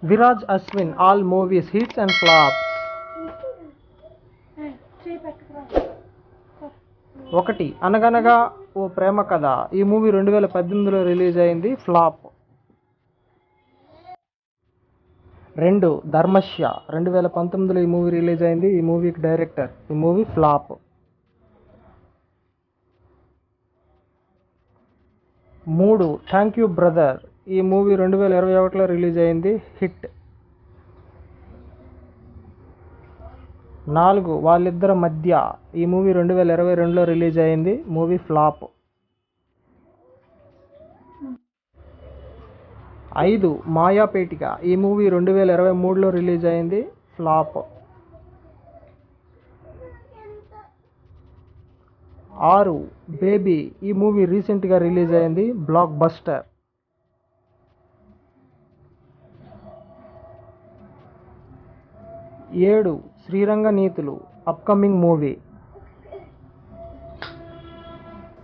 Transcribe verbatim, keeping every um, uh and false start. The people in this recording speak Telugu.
viraj ashwin all movies hits and flops. ఒకటి అనగనగా ఓ ప్రేమ కథ. ఈ మూవీ రెండు వేల పద్దెనిమిదిలో రిలీజ్ అయింది, ఫ్లాప్. రెండు ధర్మశ్య రెండు వేల పంతొమ్మిదిలో ఈ మూవీ రిలీజ్ అయింది. ఈ మూవీకి డైరెక్టర్. ఈ మూవీ ఫ్లాప్. మూడు థ్యాంక్ యూ బ్రదర్. ఈ మూవీ రెండు వేల ఇరవై ఒకటిలో రిలీజ్ అయింది, హిట్. నాలుగు వాళ్ళిద్దరి మధ్య. ఈ మూవీ రెండు వేల ఇరవై రెండులో రిలీజ్ అయింది, మూవీ ఫ్లాప్. ఐదు మాయాపేటిక. ఈ మూవీ రెండు వేల ఇరవై మూడులో రిలీజ్ అయింది, ఫ్లాప్. ఆరు బేబీ. ఈ మూవీ రీసెంట్గా రిలీజ్ అయింది, బ్లాక్ బస్టర్. ఏడు శ్రీరంగ నీతులు అప్కమింగ్ మూవీ.